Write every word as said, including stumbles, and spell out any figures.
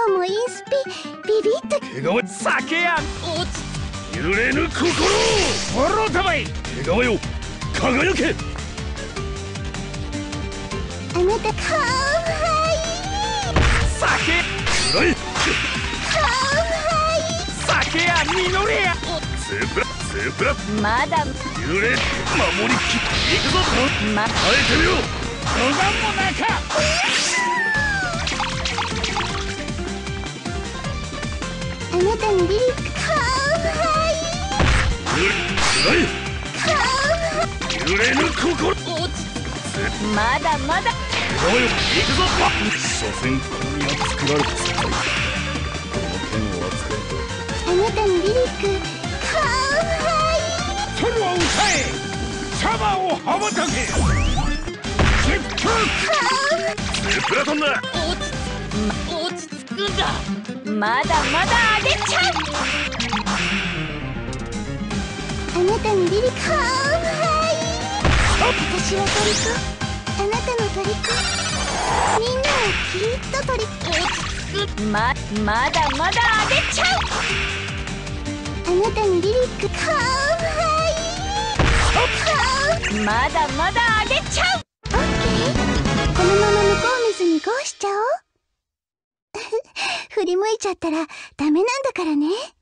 日もインスピビビッと毛皮酒や揺れぬ心を笑うたまい毛皮よ輝けあなたかわいい酒暗いかわいい酒や実れやスープラスープラまだ揺れ守りきいくぞま耐えてみろ予断もなかあなたのリリックかわいい暗い揺れぬ心まだまだ毛皮よ行くぞ所詮この身は作られた世界この剣を扱えあなたのリリックかわいい天を歌えシャバを羽ばたけ結局スープラトンだ落ち着くんだまだまだあげちゃうあなたのリリックかわいい私は虜あなたの虜みんなをきっと虜ままだまだあげちゃうあなたのリリックかわいいまだまだあげちゃうオッケーこのまま向こう見ずにゴーしちゃおう振り向いちゃったらダメなんだからね。